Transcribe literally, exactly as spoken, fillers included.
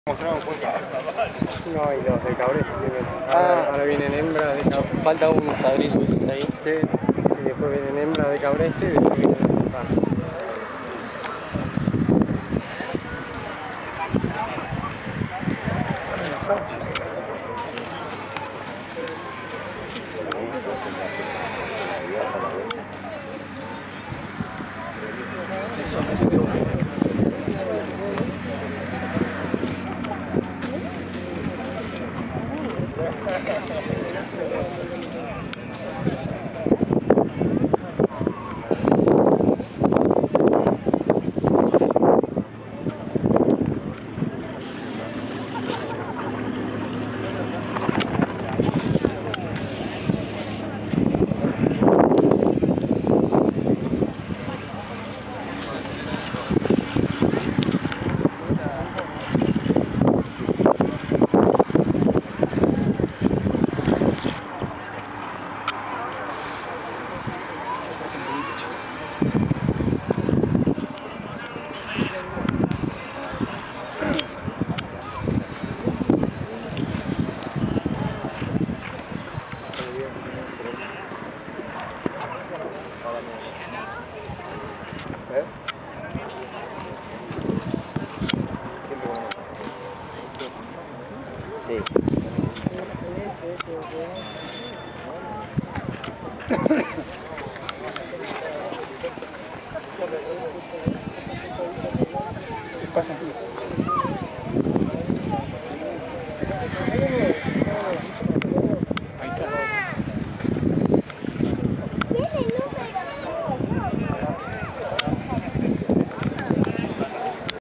Mostrado un cuerpo. No, y los de cabrito tienen. Ah. Ahora, ahora vienen hembras de cabrito. Falta un padrino ahí. Sí. Y después vienen hembras de cabrito y después vienen ah. Eso, eso que bueno. Sí. Pasa.